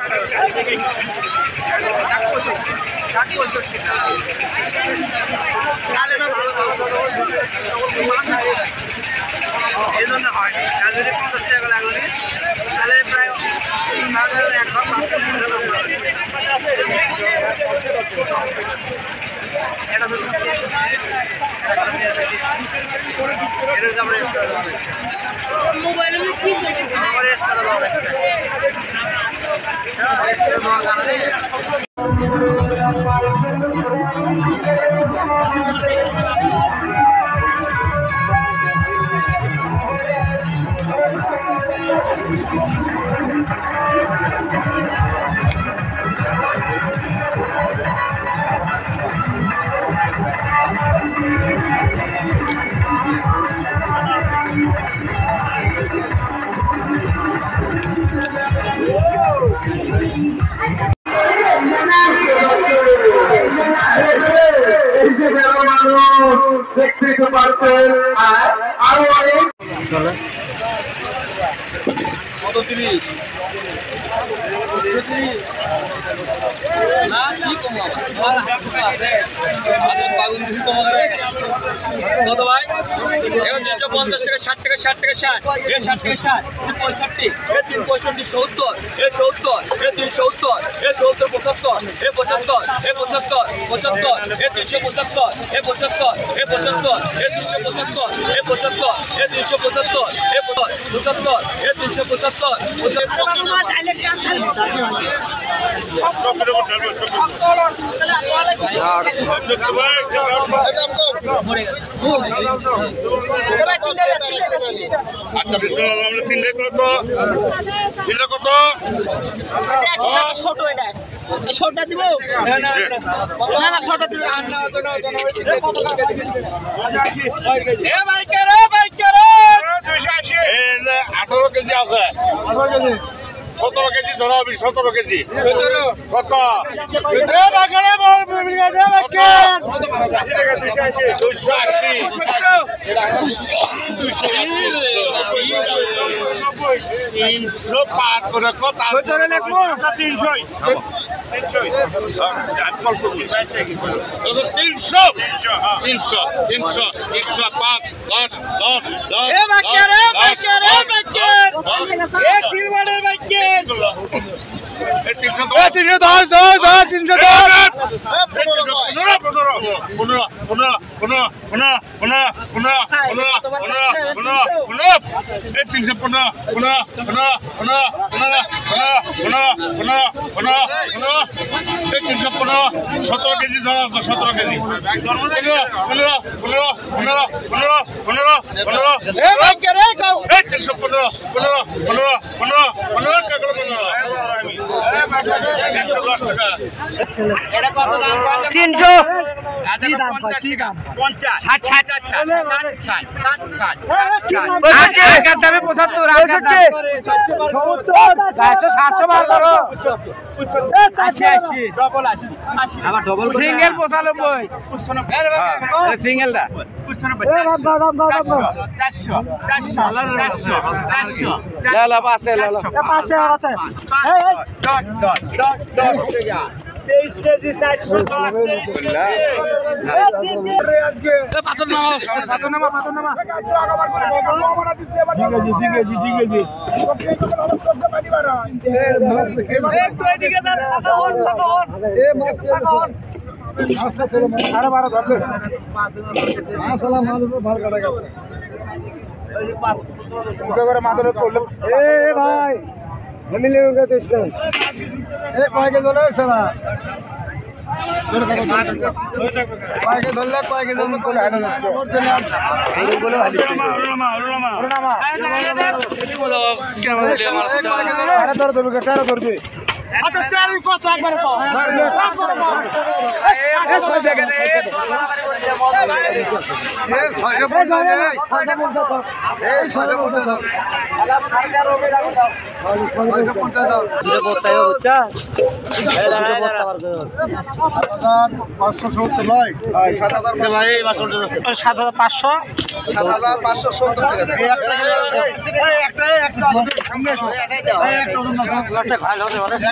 এই জন্য হয়নি আর যদি 50 টাকা লাগলো তাহলে প্রায় 17 কেজি ধরা হবে 17 কেজি কত সিঙ্গেল 95 সিঙ্গেলটা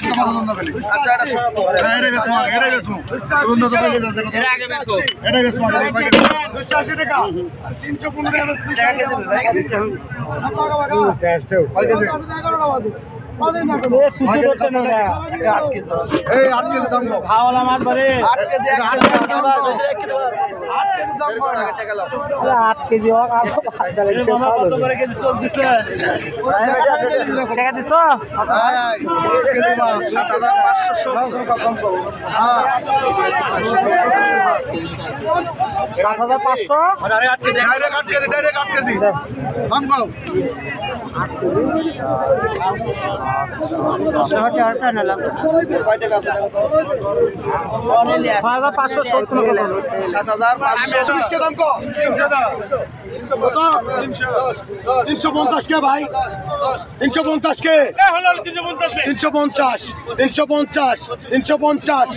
আচ্ছা এটা সরাতো এটা বেসমু এটা বেসমু বন্ধু তো কই গেছে এটা আগে বেসমু এটা বেসমু কই গেছে 280 টাকা 315 টাকা কে দেবে ভাই কই গেছে খাওয়ালা মাছ ধরে 8 কেজি 8 কেজি হোক কত করে কেজি সব দিছে টাকা দিছ 10 কেজি মাছ 7500 হ্যাঁ 7500 ডাইরেক্ট 8 কেজি ডাইরেক্ট 8 কেজি কম কম 8 কেজি শহরটি আরটা নিলাম কয় টাকা আছে দেখো তো 5570 7500 কে দাম কো 300 দাও কত 350 কে ভাই 350 কে হলো 350 350 350 350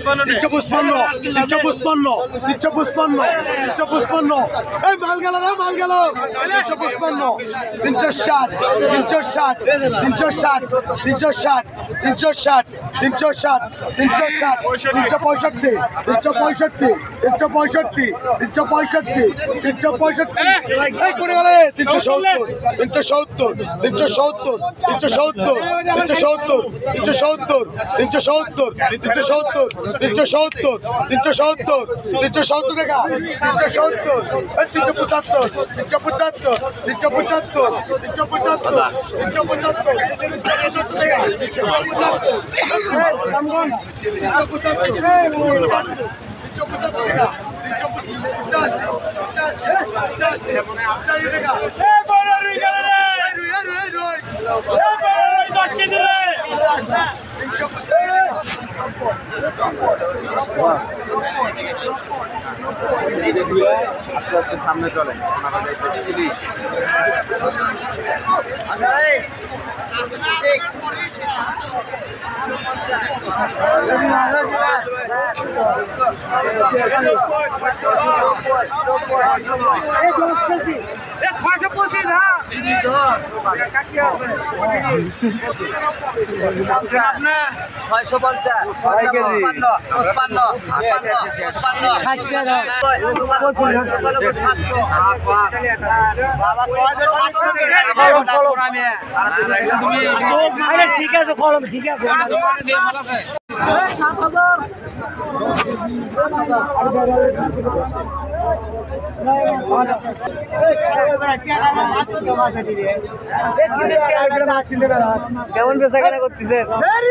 355 এই মাল গেল রে মাল গেল 355 360 360 360 360 360 360 360 365 এই করে গেলে 370 370 370 370 370 370 370 370 370 370 টাকা 370 375 375 সামনে চলে ঠিক আছে কলম ঠিক আছে কেমন বেচা কেনা করতেছেন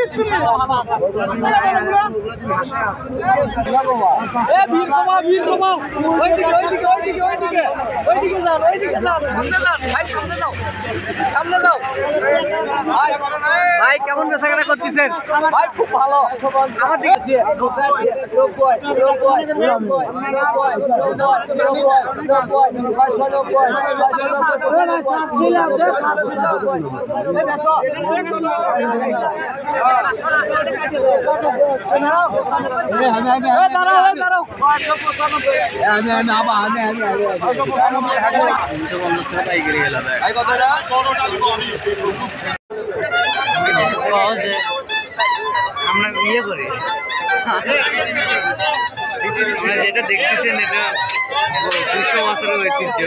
ভাই কেমন বেচা কেনা করতেছেন ভাই খুব ভালো আমার দিকে আমরা ইয়ে করি আমরা যেটা দেখতেছেন এটা 200 বছরের ঐতিহ্য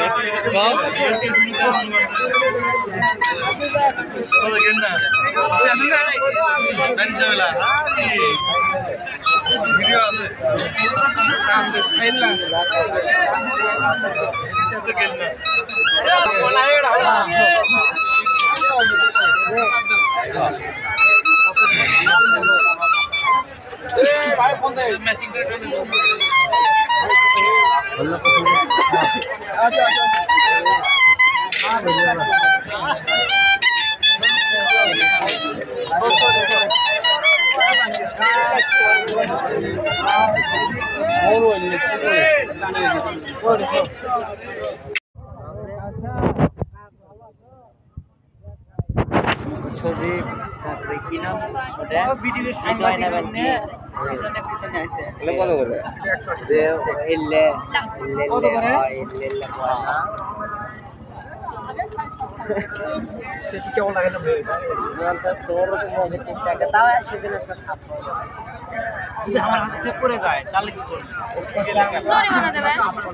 ছবি তারপরে কি নাম ওটা ভিডিও সাইড নেবেন কি পিছনে পিছনে আছে এলে কত করে 180 যে এলে এলে এলে সেটি কেমন লাগে না ভাই? তোর টাকা তাও সেদিন একটা খাপ যদি আমার হাতে পড়ে যায় তাহলে কি করব? জরিমানা দেবে।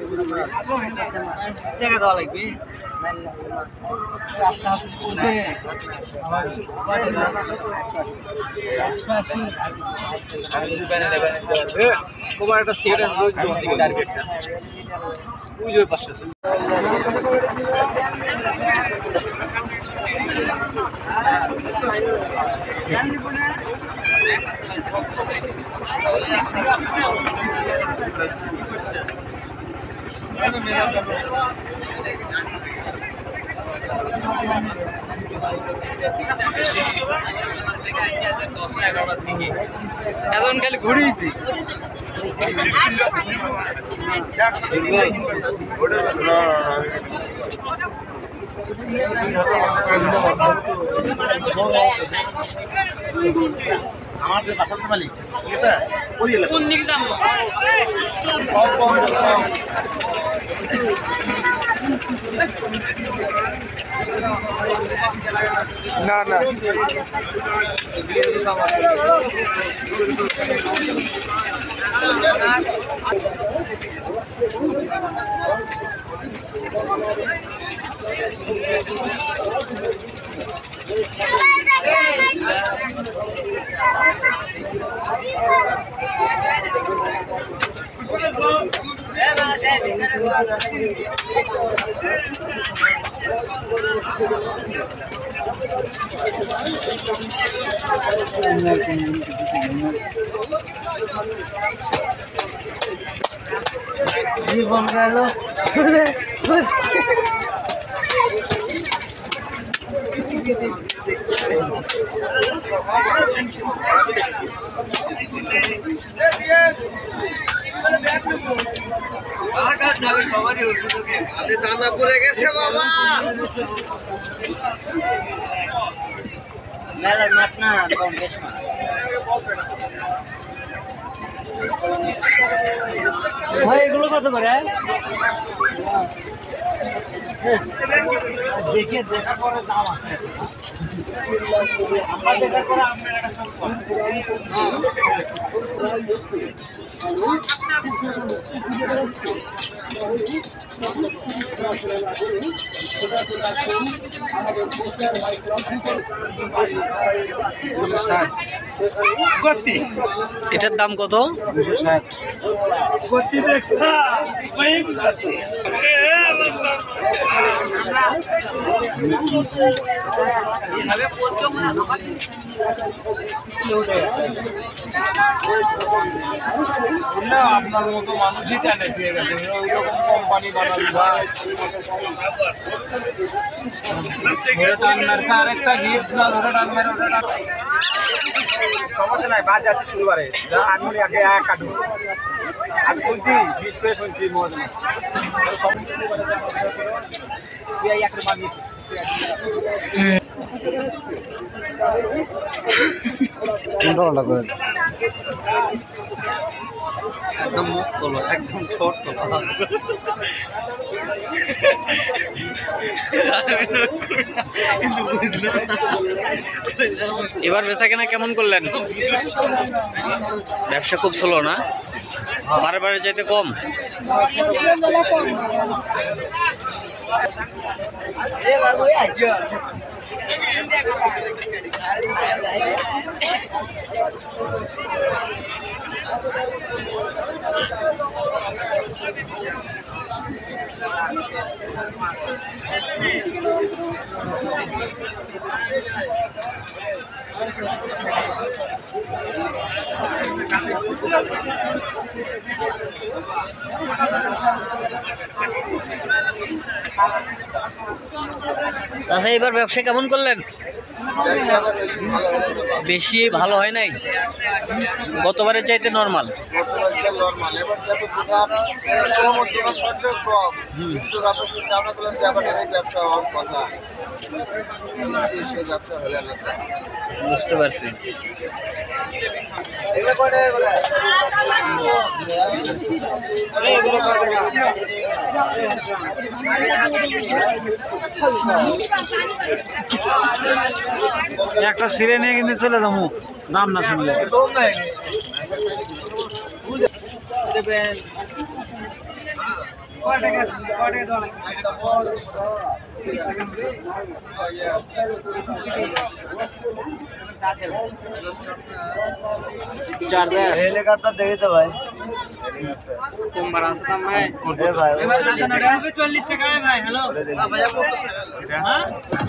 টাকা দেওয়া লাগবে। তোমার একটা সেট টার্গেটটা ওই যে পাশে আছে। এখন খালি ঘুরিয়েছি আমার যে বাসার মালিক ঠিক আছে কোন দিকে যাবো না না জীবন গেল দানা পড়ে গেছে বাবা মেলার মাঠ না কম বেশ মাঠ ভাই এগুলো কত করে দেখে দেখা করে দাম আছে আমরা দেখার পরে আপনার একটা গতি এটার দাম কত 260 গতি দেখছ আপনার মতো মানুষই টানে পেয়ে গেছে ওইরকম কোম্পানি বানাবি আরেকটা গিফট না ধরে টানবে সমস্যা নাই বাজ আছে শুক্রবারে আঙুলি আগে কাটুন আমি শুনছি 20 করে শুনছি মজা একদম মুখ তোলো একদম ছোট এবার বেচা কেনা কেমন করলেন ব্যবসা খুব স্লো না বারে চাইতে কম আচ্ছা এবার ব্যবসা কেমন করলেন বেশি ভালো হয় নাই গতবারের চাইতে নরমাল বুঝতে পারছি এগুলো কয় টাকা করে? এগুলো কয় টাকা? একটা ছিঁড়ে নিয়ে কিন্তু চলে যাবো দাম না শুনলে। হেলিকপ্টার দেখি তো ভাই তোমার আছে দাম ভাই ভাই 40 টাকা ভাই। হ্যালো ভাইয়া হ্যাঁ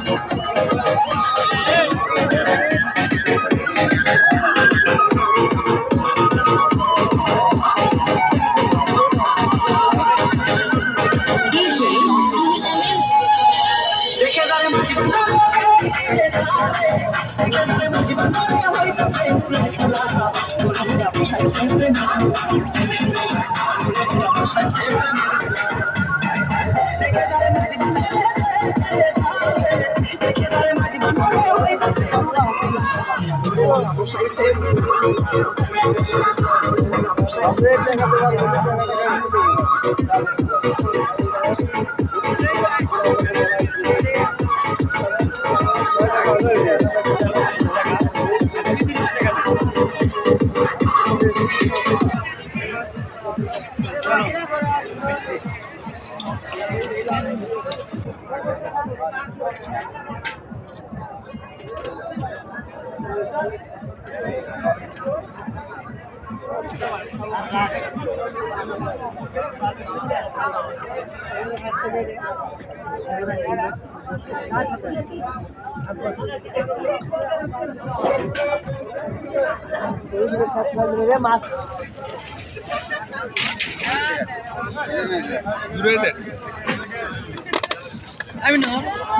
আমি না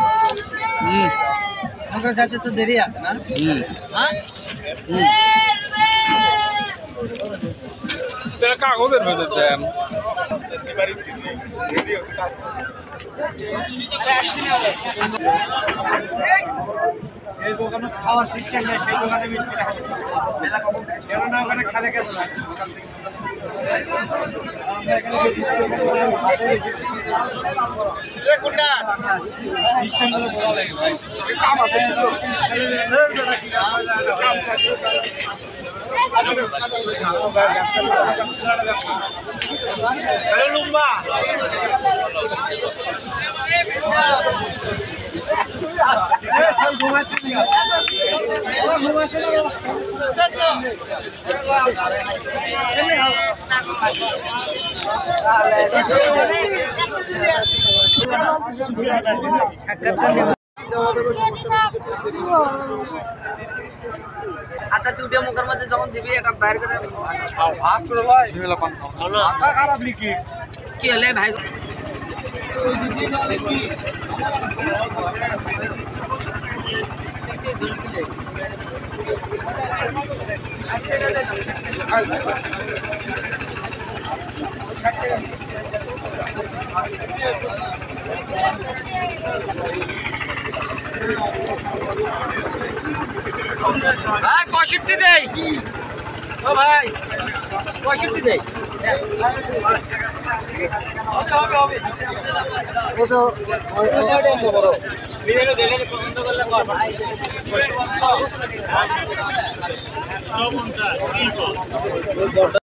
আমরা যাতে তো দেরি আছে না হ্যাঁ তেরা কাগজের ভেতর দেন এই দোকানে খাওয়ার সিস্টেম নেই, সেই দোকানে মিষ্টি খাবে কেন না ওখানে খালে কেন না সিস্টেমগুলো বলা লাগে ভাই কাম আছে লুম্বা আচ্ছা দুটো মুখের মধ্যে যখন দিবি এটা বাইরে করে ভাগ করে ভাই মাথা খারাপ লিখি কি হলে ভাই ভাই 65 দেই ও ভাই 65 দেই হবে কত বড় ভিডিও দেখলে পছন্দ করলে কর ভাই 50